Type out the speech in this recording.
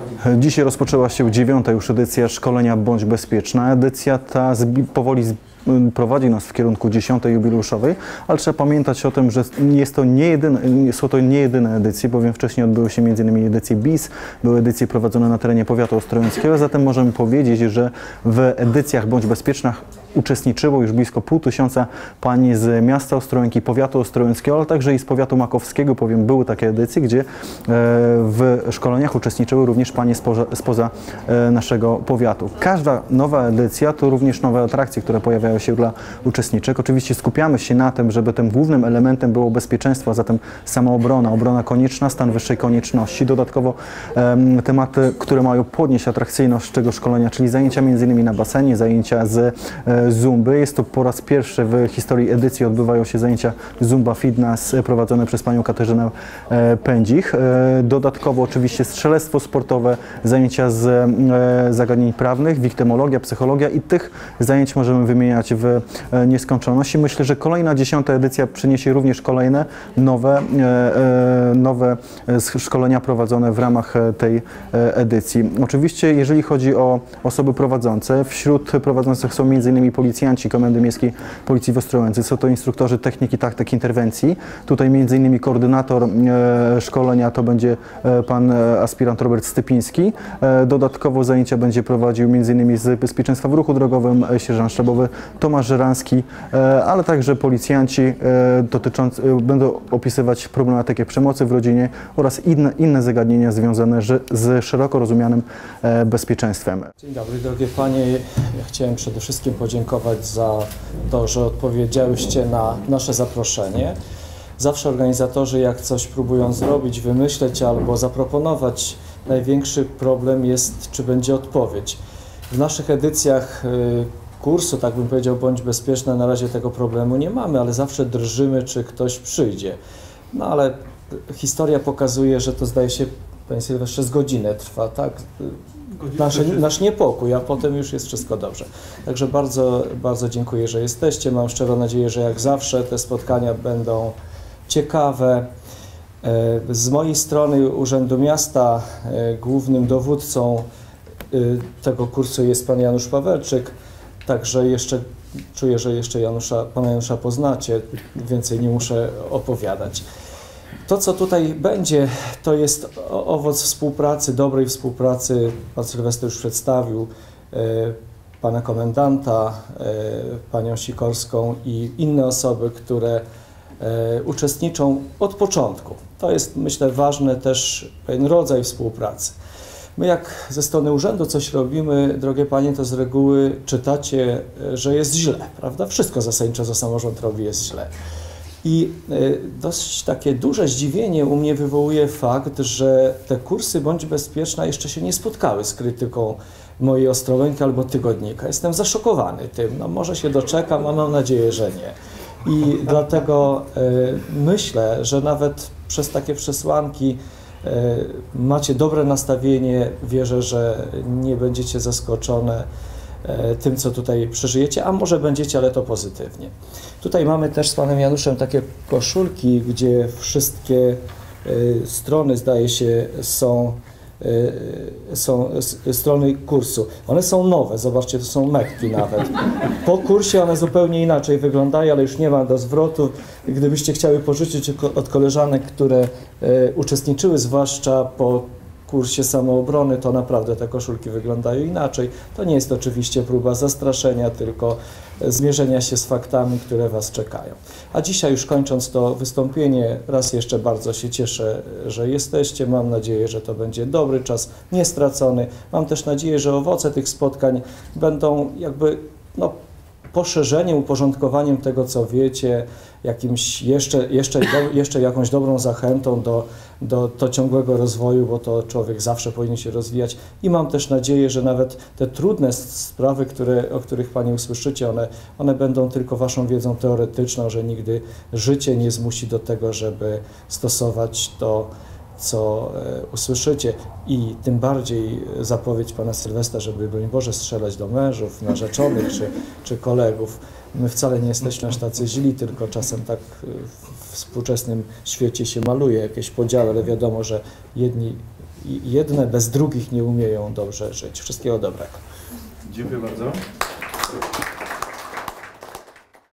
Dzisiaj rozpoczęła się 9. już edycja szkolenia Bądź Bezpieczna. Edycja ta powoli prowadzi nas w kierunku 10. jubileuszowej, ale trzeba pamiętać o tym, że są to nie jedyne edycje, bowiem wcześniej odbyły się m.in. edycje BIS, były edycje prowadzone na terenie powiatu ostrołęckiego, zatem możemy powiedzieć, że w edycjach Bądź Bezpieczna uczestniczyło już blisko 500 pań z miasta Ostrołęki, powiatu ostrołęckiego, ale także i z powiatu makowskiego, bowiem były takie edycje, gdzie w szkoleniach uczestniczyły również panie spoza naszego powiatu. Każda nowa edycja to również nowe atrakcje, które pojawiają się dla uczestniczek. Oczywiście skupiamy się na tym, żeby tym głównym elementem było bezpieczeństwo, a zatem samoobrona, obrona konieczna, stan wyższej konieczności. Dodatkowo tematy, które mają podnieść atrakcyjność tego szkolenia, czyli zajęcia m.in. na basenie, zajęcia z zumby. Jest to po raz pierwszy w historii edycji odbywają się zajęcia Zumba Fitness prowadzone przez panią Katarzynę Pędzich. Dodatkowo oczywiście strzelectwo sportowe, zajęcia z zagadnień prawnych, wiktymologia, psychologia i tych zajęć możemy wymieniać w nieskończoność. Myślę, że kolejna 10. edycja przyniesie również kolejne nowe szkolenia prowadzone w ramach tej edycji. Oczywiście jeżeli chodzi o osoby prowadzące, wśród prowadzących są m.in. policjanci Komendy Miejskiej Policji w Ostrołęce, są to instruktorzy techniki, taktyk, interwencji. Tutaj m.in. koordynator szkolenia to będzie pan aspirant Robert Stypiński. Dodatkowo zajęcia będzie prowadził m.in. z bezpieczeństwa w ruchu drogowym sierżant sztabowy Tomasz Żerański, ale także policjanci będą opisywać problematykę przemocy w rodzinie oraz inne zagadnienia związane z szeroko rozumianym bezpieczeństwem. Dzień dobry, drogie panie. Ja chciałem przede wszystkim podziękować za to, że odpowiedziałyście na nasze zaproszenie. Zawsze organizatorzy, jak coś próbują zrobić, wymyśleć albo zaproponować, największy problem jest, czy będzie odpowiedź. W naszych edycjach kursu, tak bym powiedział, Bądź Bezpieczna, na razie tego problemu nie mamy, ale zawsze drżymy, czy ktoś przyjdzie. No ale historia pokazuje, że to zdaje się, panie Sylwestrze, z godzinę trwa, tak? Nasz niepokój, a potem już jest wszystko dobrze. Także bardzo, bardzo dziękuję, że jesteście. Mam szczerą nadzieję, że jak zawsze te spotkania będą ciekawe. Z mojej strony Urzędu Miasta głównym dowódcą tego kursu jest pan Janusz Pawełczyk. Także jeszcze czuję, że jeszcze pana Janusza poznacie, więcej nie muszę opowiadać. To, co tutaj będzie, to jest owoc współpracy, dobrej współpracy. Pan Sylwester już przedstawił pana komendanta, panią Sikorską i inne osoby, które uczestniczą od początku. To jest, myślę, ważny też pewien rodzaj współpracy. My jak ze strony urzędu coś robimy, drogie panie, to z reguły czytacie, że jest źle, prawda? Wszystko zasadniczo, co samorząd robi, jest źle. I dość takie duże zdziwienie u mnie wywołuje fakt, że te kursy Bądź Bezpieczna jeszcze się nie spotkały z krytyką mojej Ostrołęki albo tygodnika. Jestem zaszokowany tym. No może się doczekam, a mam nadzieję, że nie. I dlatego myślę, że nawet przez takie przesłanki macie dobre nastawienie. Wierzę, że nie będziecie zaskoczone tym, co tutaj przeżyjecie, a może będziecie, ale to pozytywnie. Tutaj mamy też z panem Januszem takie koszulki, gdzie wszystkie strony, zdaje się, są strony kursu. One są nowe, zobaczcie, to są metki nawet. Po kursie one zupełnie inaczej wyglądają, ale już nie ma do zwrotu. Gdybyście chciały pożyczyć od koleżanek, które uczestniczyły zwłaszcza po kursie samoobrony, to naprawdę te koszulki wyglądają inaczej. To nie jest oczywiście próba zastraszenia, tylko zmierzenia się z faktami, które was czekają. A dzisiaj już kończąc to wystąpienie, raz jeszcze bardzo się cieszę, że jesteście. Mam nadzieję, że to będzie dobry czas, niestracony. Mam też nadzieję, że owoce tych spotkań będą jakby poszerzeniem, uporządkowaniem tego, co wiecie, jakimś jeszcze jakąś dobrą zachętą do ciągłego rozwoju, bo to człowiek zawsze powinien się rozwijać. I mam też nadzieję, że nawet te trudne sprawy, o których panie usłyszycie, one będą tylko waszą wiedzą teoretyczną, że nigdy życie nie zmusi do tego, żeby stosować to, co usłyszycie, i tym bardziej zapowiedź pana Sylwestra, żeby, broń Boże, strzelać do mężów, narzeczonych czy kolegów. My wcale nie jesteśmy aż tacy źli, tylko czasem tak w współczesnym świecie się maluje jakieś podziały, ale wiadomo, że jedni jedne bez drugich nie umieją dobrze żyć. Wszystkiego dobrego. Dziękuję bardzo.